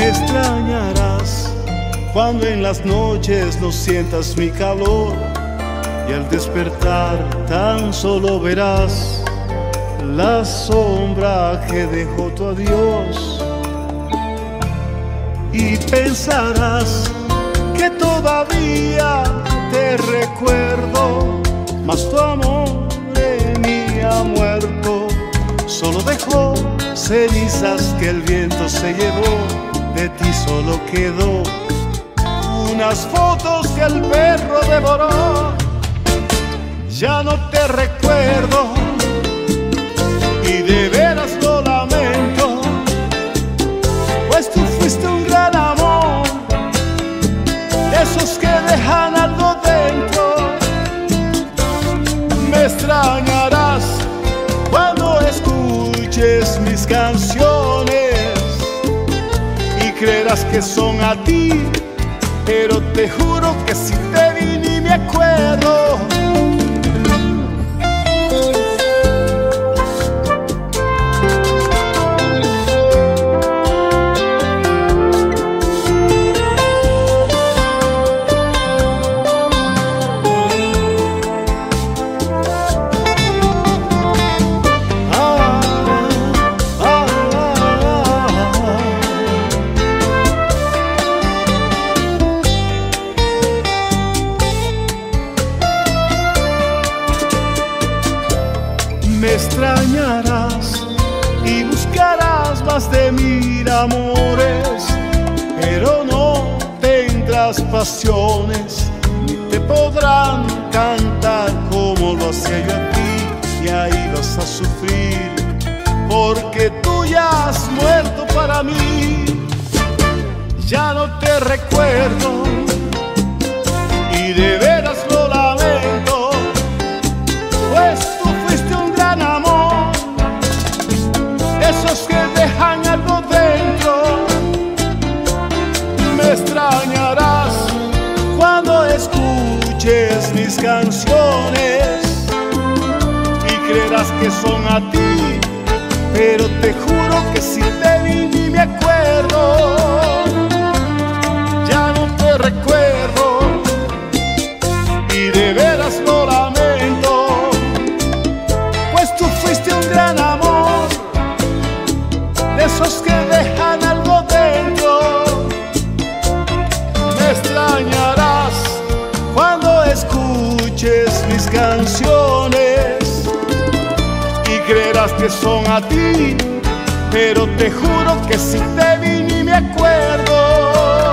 Me extrañarás cuando en las noches no sientas mi calor, y al despertar tan solo verás la sombra que dejó tu adiós. Y pensarás que todavía te recuerdo, mas tu amor en mí ha muerto. Solo dejó cenizas que el viento se llevó, de ti solo quedó unas fotos que el perro devoró. Ya no te recuerdo y de veras lo lamento, pues tú fuiste un gran amor, de esos que dejan algo dentro. Me extrañarás cuando escuches mis canciones y creerás que son a ti, pero te juro que si te vi ni me acuerdo. Me extrañarás y buscarás más de 1000 amores, pero no tendrás pasiones, ni te podrán cantar como lo hacía yo a ti. Y ahí vas a sufrir, porque tú ya has muerto para mí. Ya no te recuerdo y de veras lo lamento, pues tú fuiste un gran amor, esos que dejan algo dentro. Me extrañarás cuando escuches mis canciones y creerás que son a ti, pero te juro que si te vi ni me acuerdo. Ya no te recuerdo y de veras lo lamento, pues tú fuiste un gran amor, de esos que dejan algo dentro. Me extrañarás cuando escuches mis canciones y creerás que son a ti, pero te juro que si te vi ni me acuerdo.